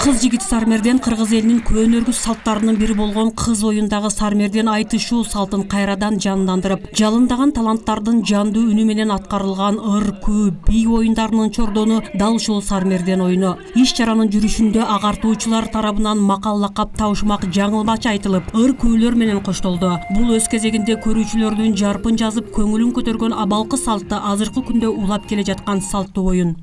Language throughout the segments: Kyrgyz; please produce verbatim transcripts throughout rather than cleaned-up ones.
Кыз жигит сармерден кыргыз элинин көөнөргү салттарынын бири болгон кыз оюндагы сармерден айтышуу салтын кайрадан жандандырып, жалындаган таланттардын жандуу үнү менен аткарылган ыр, күү, би оюндарынын чордону дал ушул сармерден оюну. Иш чаранын жүрүшүндө агартуучулар тарабынан макал лакап табышмак жаңылмач айтылып, ыр күүлөр менен коштолду. Бул өз кезегинде көрүүчүлөрдүн жарпын жазып, көңүлүн көтөргөн абалкы салтты азыркы күндө улап келе жаткан салттуу оюн.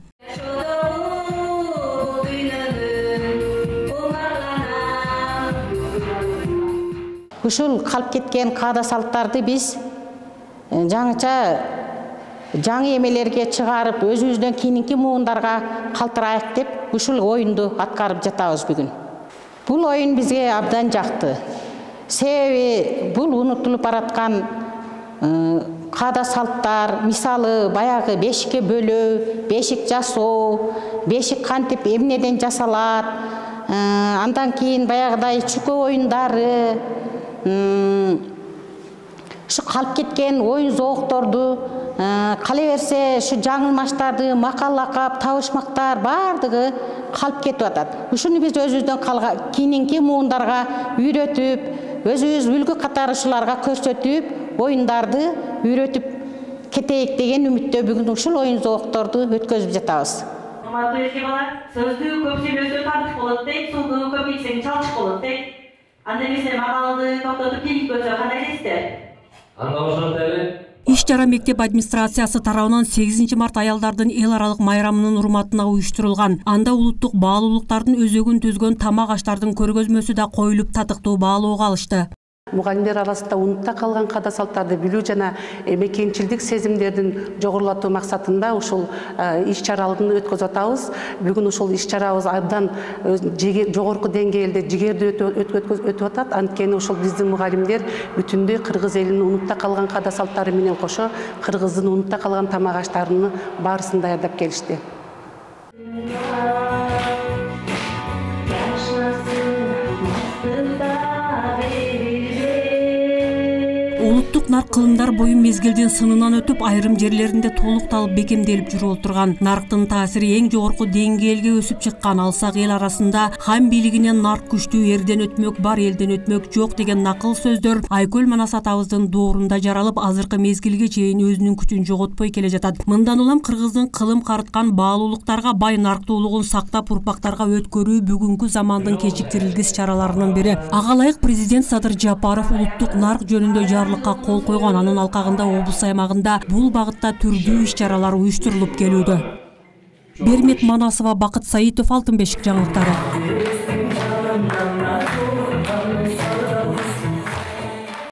Ушул калып кеткен каада салттарды биз жаңыча жаңы эмелерге чыгарып, өзүбүздөн кийинки муундарга калтырайык деп ушул оюнду аткарып жатабыз бүгүн. Бул оюн бизге абдан жакты. Себеби бул унутулуп бараткан каада салттар, мисалы баягы бешикке бөлөө, бешик жасоо, бешик кантип эмнеден жасалат, андан кийин баягыдай чүкө оюндары, ушу калып кеткен оюн зоокторду, кала берсе ушу жаңылмаштарды, макал лакап, табышмактар баардыгы калып кетип атат. Ушуну биз өзүбүздөн калган кийинки муундарга үйрөтүп, өзүбүз үлгү катары ушуларга көрсөтүп, оюндарды үйрөтүп кетейик деген үмүттө бүгүн ушул оюн зоокторду өткөзүп жатабыз. Урматтуу эске бала, сөздү көп сүйлөсө тартыш болот дейт, сулду көп ичсең чалчык болот дейт. Анда эмесе макалды токтотуп кийинткөсө кандай дейсиздер? Анда ошонто эле. Иш чара мектеп администрациясы тарабынан сегизинчи март аялдардын эл аралык майрамынын урматына уюштурулган. Анда улуттук баалуулуктардын өзөгүн түзгөн тамак аштардын көргөзмөсү да коюлуп, татыктуу баалоого алышты. Мугалимдер арасында унутта калган каада салттарды билүү жана мекенчилдик сезимдердин жогорулатуу максатында ушул иш чараларды өткөзүп атабыз. Бүгүн ушул иш чарабыз абдан жогорку деңгээлде жигердүү өтүп атат. Анткени ушул биздин мугалимдер бүтүндөй кыргыз элинин унутта калган каада салттары менен кошо кыргыздын унутта калган тамак аштарын баарысын даярдап келишти. Улуттук нарк кылымдар бою мезгилдин сынынан өтүп, айрым жерлеринде толукталып бекемделип жүрүп отурган. Нарктын таасири эң жогорку деңгээлге өсүп чыккан. Алсак эл арасында хан бийлигинен нарк күчтүү, эрден өтмөк бар, элден өтмөк жок деген накыл сөздөр Айкөл Манас атабыздын доорунда жаралып, азыркы мезгилге чейин өзүнүн күчүн жоготпой келе жатат. Мындан улам кыргыздын кылым карыткан баалуулуктарга бай нарктуулугун сактап, урпактарга өткөрүү бүгүнкү замандын кечиктирилгис чараларынын бири. Ага ылайык президент Садыр Жапаров улуттук нарк жөнүндө жарлыкка кол койгон. Анын алкагында облус аймагында бул багытта түрдүү иш чаралар уюштурулуп келүүдө. Бермет Манасова, Бакыт Саитов, Алтын бешик жаңылыктары.